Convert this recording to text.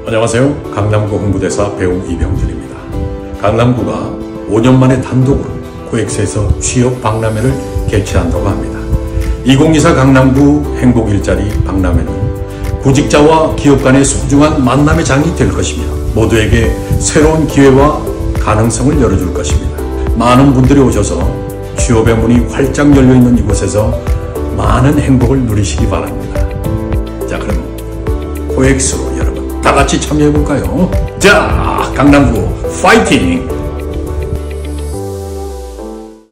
안녕하세요. 강남구 홍보대사 배우 이병준입니다. 강남구가 5년 만에 단독으로 코엑스에서 취업 박람회를 개최한다고 합니다. 2024 강남구 행복일자리 박람회는 구직자와 기업 간의 소중한 만남의 장이 될 것이며 모두에게 새로운 기회와 가능성을 열어줄 것입니다. 많은 분들이 오셔서 취업의 문이 활짝 열려있는 이곳에서 많은 행복을 누리시기 바랍니다. 자, 그럼 코엑스로 여러분 다 같이 참여해볼까요? 자, 강남구 파이팅!